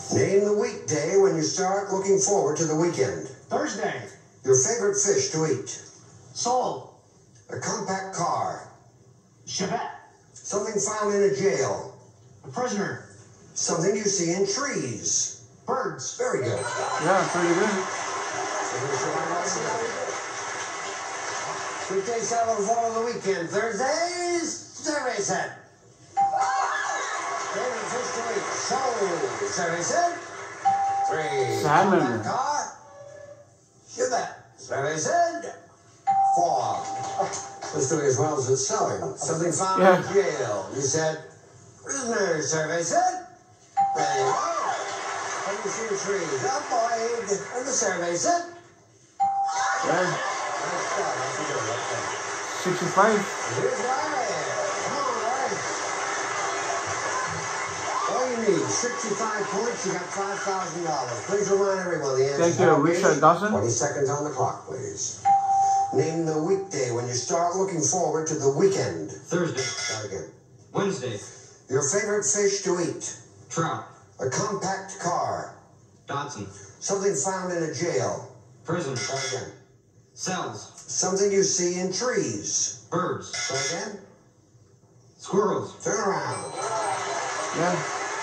Name the weekday when you start looking forward to the weekend. Thursday. Your favorite fish to eat. Sole. A compact car. Chevette. Something found in a jail. A prisoner. Something you see in trees. Birds. Very good. Yeah, pretty good. Weekday salad for the weekend. Thursdays, survey set. Favorite fish to eat. Sole. Survey set. 3. Salmon. Compact car. Chevette. Survey said. 4. Let's do it as well as it's selling. Something found in jail. You said, prisoner. Survey said. There you go. Let me see the trees. Avoid. And the survey said. Yeah. 65. Here's Larry. Come on, Larry. All you need, 65 points. You got $5,000. Please remind everyone the answer. Thank you, Richard Dawson. 20 seconds on the clock, please. Name the weekday when you start looking forward to the weekend. Thursday. Start again. Wednesday. Your favorite fish to eat. Trout. A compact car. Dodson. Something found in a jail. Prison. Start again. Cells. Something you see in trees. Birds. Start again. Squirrels. Turn around. Yeah.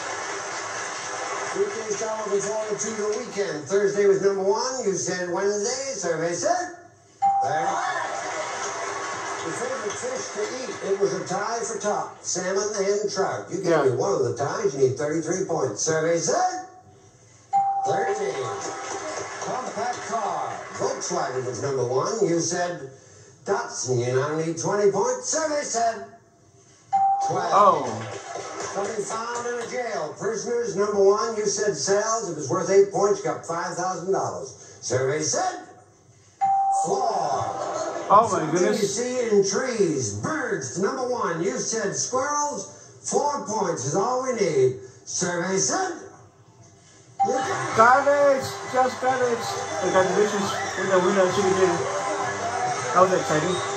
Weekday start looking forward to the weekend. Thursday was number 1. You said Wednesday. Survey said. There. Your favorite fish to eat. It was a tie for top. Salmon and trout. You gave me one of the ties. You need 33 points. Survey said 13. Compact car. Volkswagen was number 1. You said Datsun. You now need 20 points. Survey said 12. Oh. Something found in a jail. Prisoners, number 1. You said cells. It was worth 8 points. You got $5,000. Survey said floor. Oh my Something goodness. you see in trees. Birds, number 1. You said squirrels. 4 points is all we need. Survey said Garbage! Just garbage! Congratulations with the winner, Chicken Dinner. That was exciting.